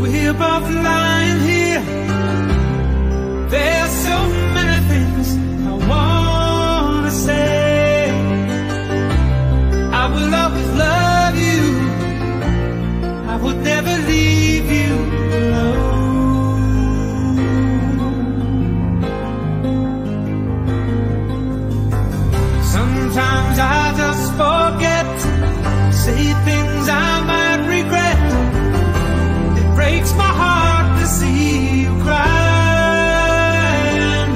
we're both lying here. There's so many things I wanna say. I will always love you. I would never leave you alone. Sometimes I just forget, say things I might regret. It breaks my heart to see you cry. And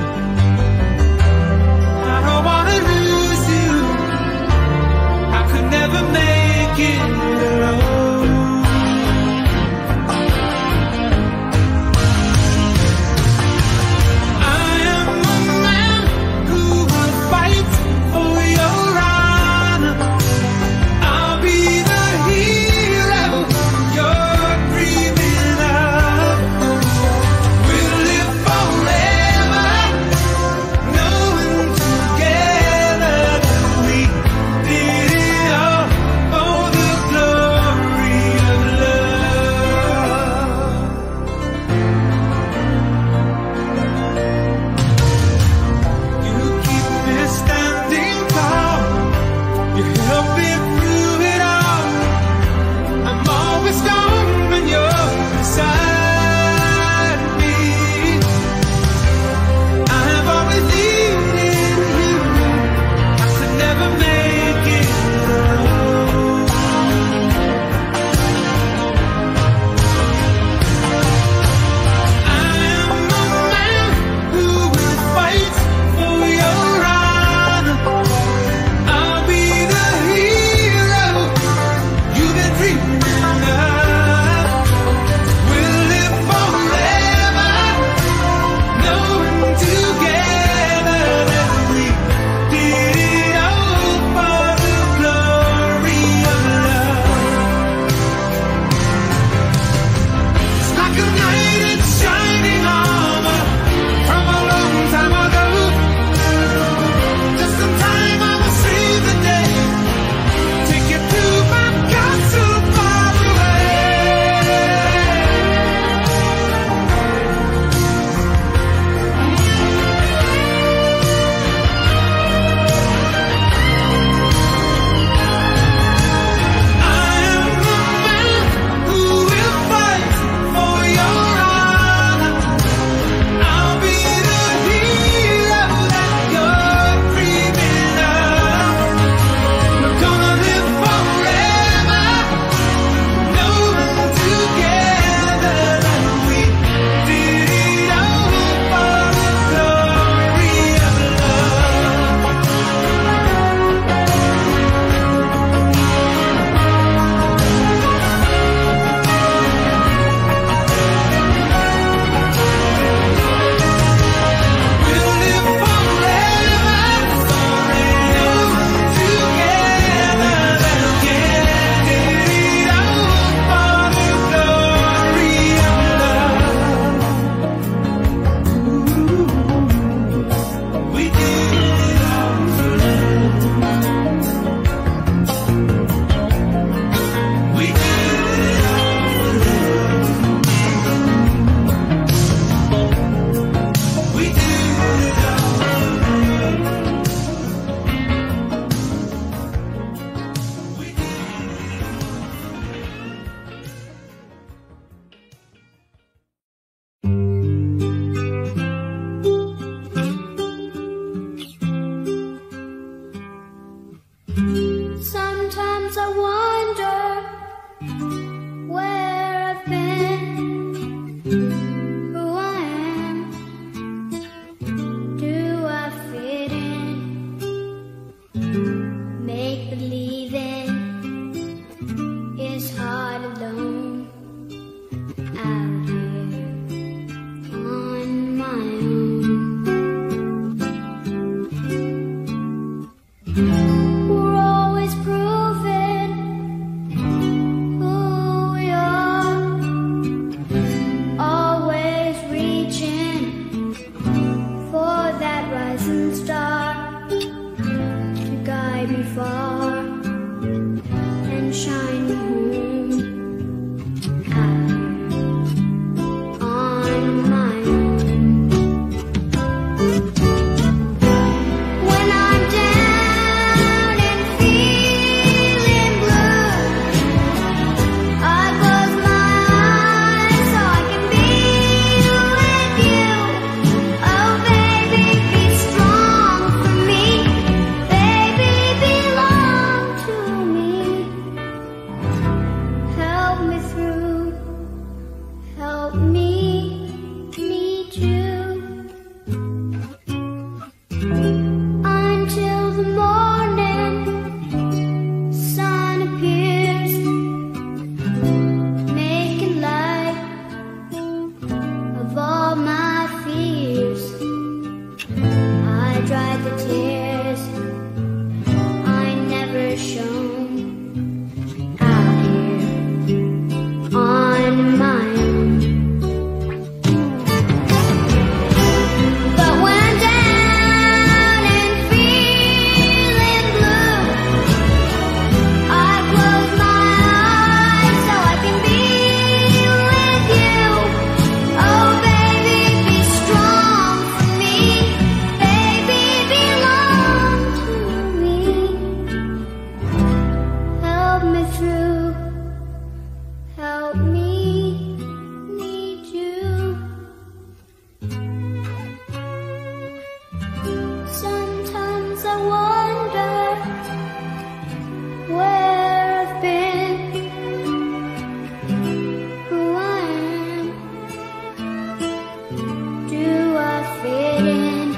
me through. Help me need you. Sometimes I wonder where I've been, who I am. Do I fit in?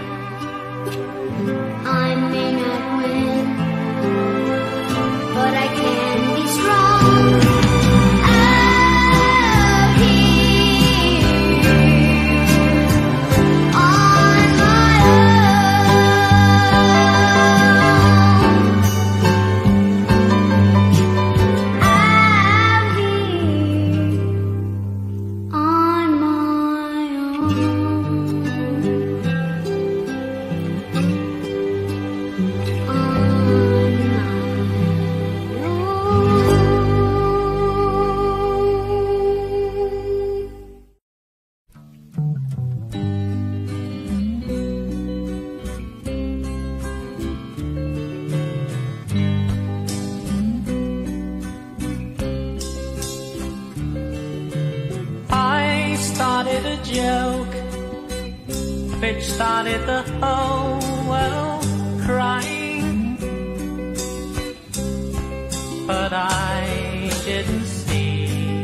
I may not win, but I can be strong out here on my own. Out here on my I started a joke which started the whole world crying, but I didn't see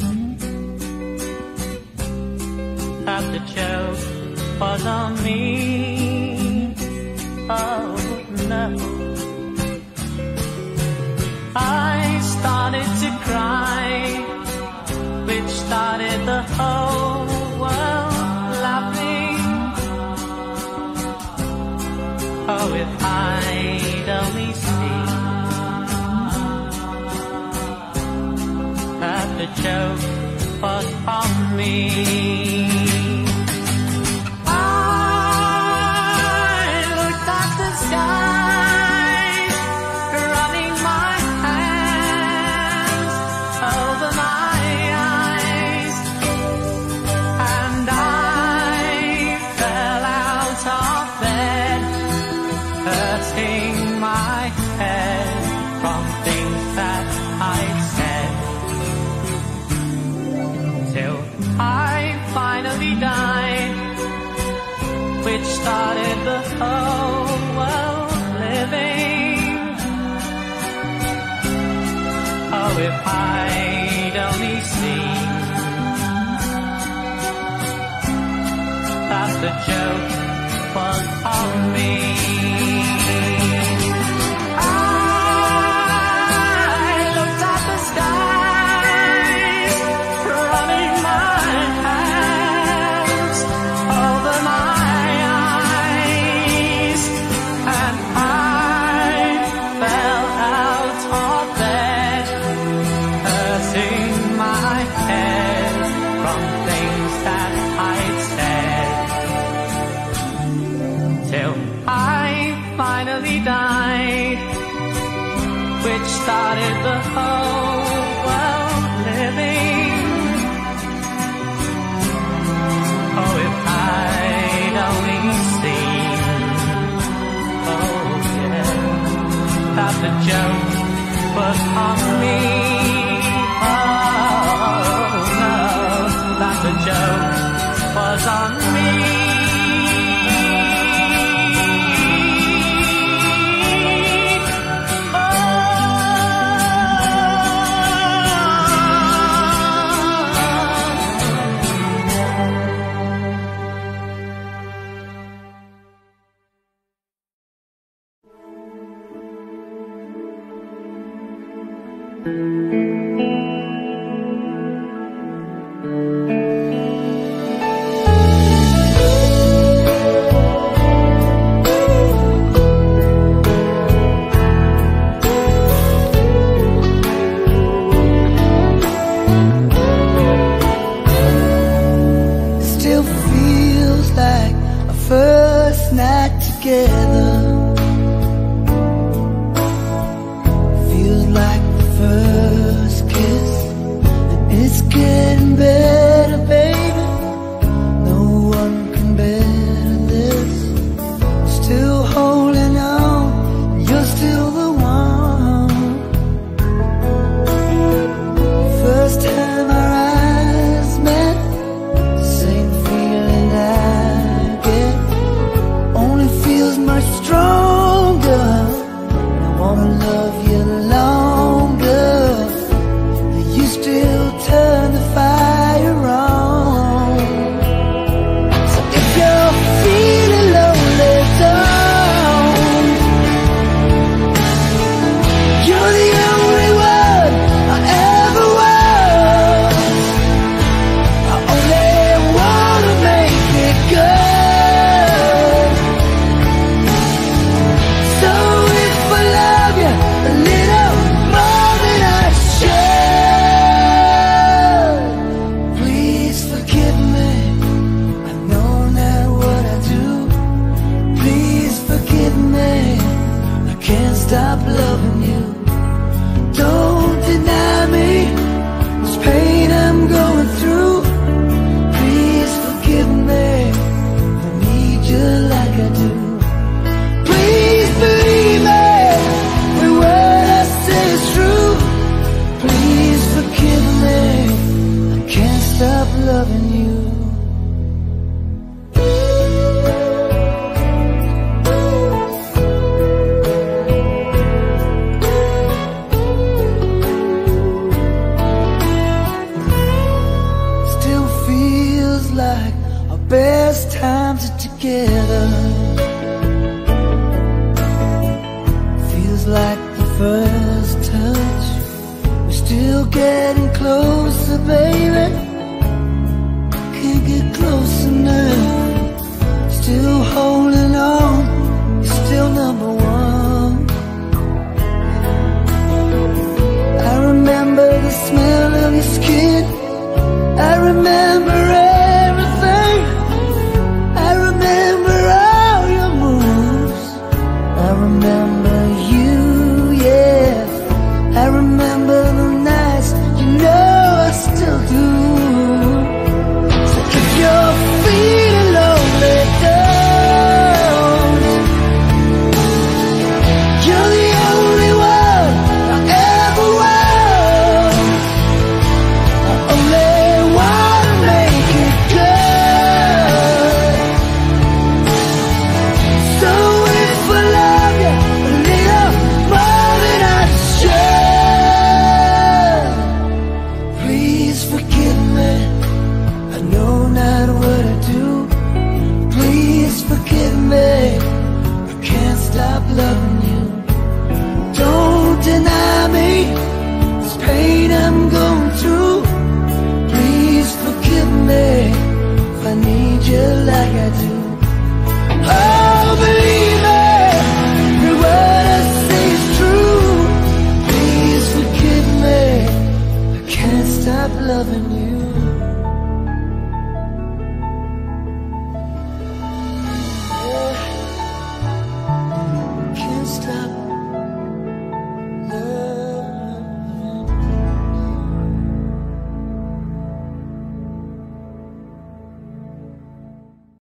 that the joke was on me. Oh no, I started to cry, which started the whole world laughing. Oh, if I'd only seen that the joke was on me. I looked at the sky, running my hands over my eyes, and I fell out of bed, hurting my head from things that I'd said, till I finally died, which started the whole world living. Oh, if I'd only seen that the joke was on me. I looked at the skies, running my hands over my eyes, and I fell out of bed, hurting my head from things that I'd said, till I finally died, which started the whole world living. Oh, if I'd only seen, oh yeah, that the joke was on me. Oh no, that the joke was on me. Still feels like our first night together. Feels like the first You're getting closer, baby. Can't get closer now. Still holding on. You're still number one. I remember the smell of your skin. I remember everything. I remember all your moves. I remember you, yeah. I remember the nights, you know I still do. So keep your feet alone, let down. You're the only one I ever want. I only wanna make it good. So if I love you a little more than I should, please forgive me. I know not what I do. Please forgive me. I can't stop loving you. Don't deny me this pain I'm going through. Please forgive me if I need you like I do. Oh, believe me, every word I say is true. Please forgive me, I can't stop loving you.